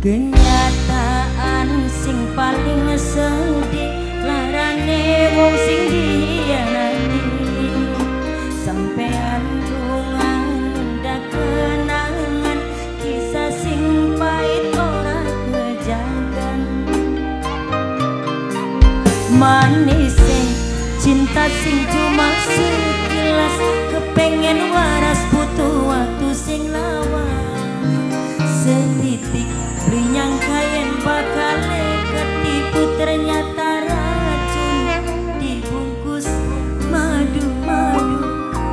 Kenyataan sing paling sedih larane wong sing dihianati. Sampean lungan ndak kenangan kisah sing pahit ora kejagan. Manis cinta sing cuma sekilas kepengen waras butuh waktu sing lama. Setitik beli nyangkain bakal ketipu ternyata racun dibungkus madu-madu.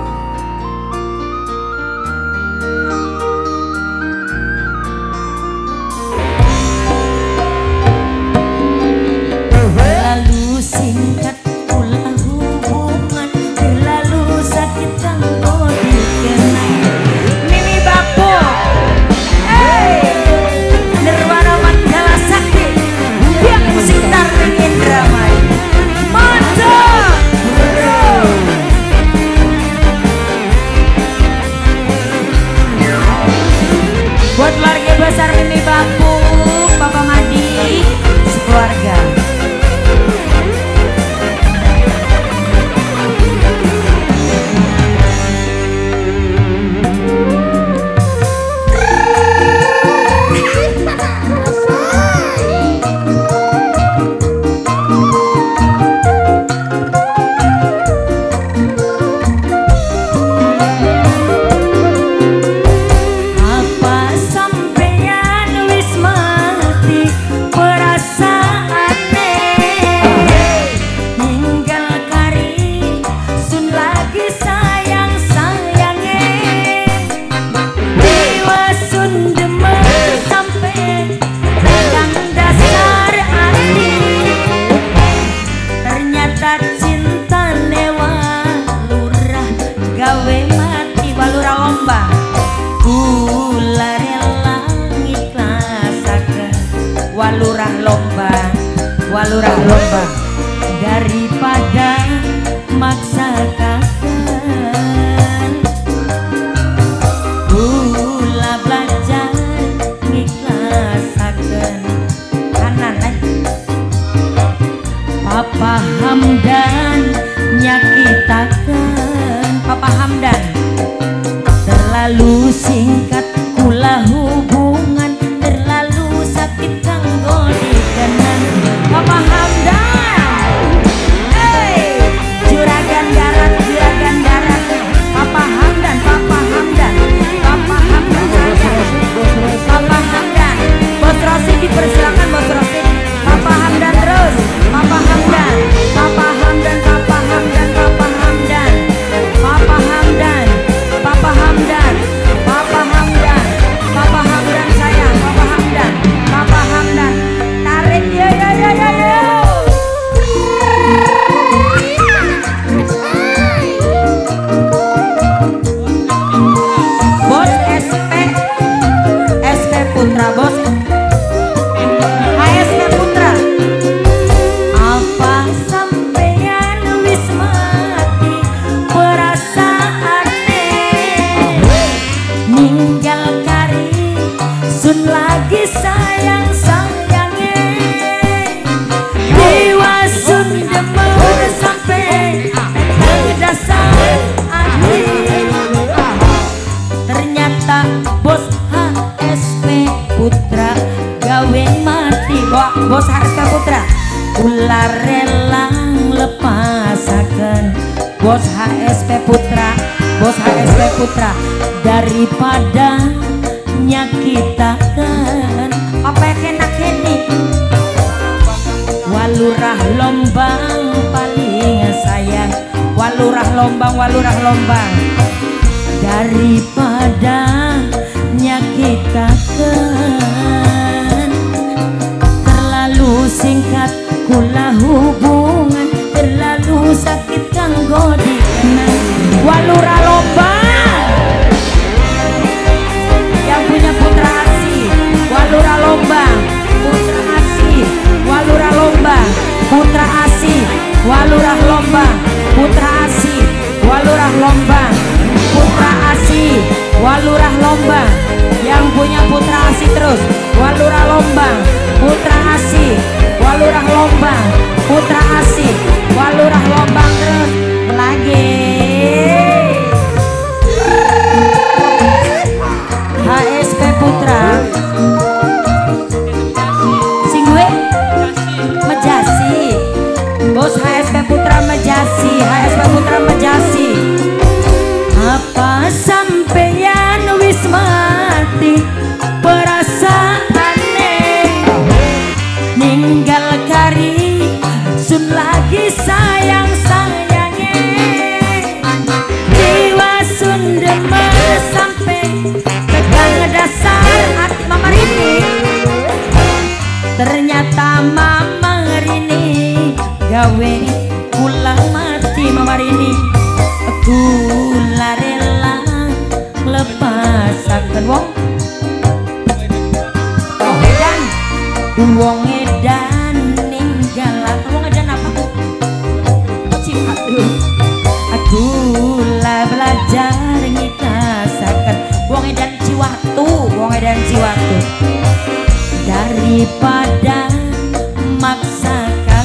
Lalu singkat pula hubungan, terlalu sakit tanpa dikenal. Mimi Bapu, Nirwana Mandala Sakti, biang musik Darling Indramayu. Mantap, bro. Buat keluarga besar Mimi Bapu, Papa Madi, sekeluarga. Cinta newa lurah gawe mati walurah lombang. Kula rela ngikhlasaken walurah lombang, walurah lombang daripada maksakan. Kula belajar ngikhlasaken kanan Papa Hamdan nyakitakan. Papa Hamdan terlalu singkat kula hubungan, terlalu sakit kanggo dikenan. Papa Hamdan, juragan darat, juragan darat. Papa Hamdan, Papa Hamdan, Papa Hamdan saja. Papa Hamdan, Bos Rosi dipersilakan Bos Rosi. Papa Hamdan terus, Papa Hamdan, Papa Hamdan, Papa Hamdan, Papa Hamdan, Papa Hamdan, Papa Hamdan, Papa Hamdan, Papa Hamdan sayang, Papa Hamdan, Papa Hamdan, tarik yo yo yo yo yo. Bos SP, SP Putra bos. Lagi sayang-sayangnya Dewa Sundemur sampai dasar hati. Ternyata bos HSP Putra gawe mati. Bos HSP Putra ular rela lepasaken. Bos HSP Putra, Bos HSP Putra daripada nyakitakan. Apa kena keni walurah lombang paling sayang. Walurah lombang, walurah lombang daripada nyakitakan. Terlalu singkat kula hubungan, terlalu sakit kanggo dikenal. Walurah lombang yang punya Putra Asih, walurah lombang, Putra Asih, walurah lombang, Putra Asih, walurah lombang, Putra Asih, walurah lombang, Putra Asih, walurah kula rela lepasaken wong edan wong edan ninggalaken wong edan apa aku lah belajar ngikasaken wong edan ciwatu daripada maksakan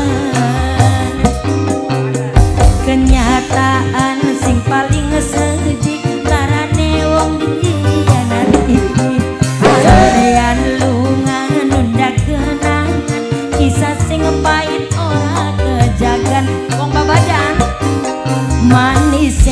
kenyataan sing paling sedih larane wong dihianati sampeyan lunga nunda kenangan kisah sing pahit ora kejagan wong babadan manis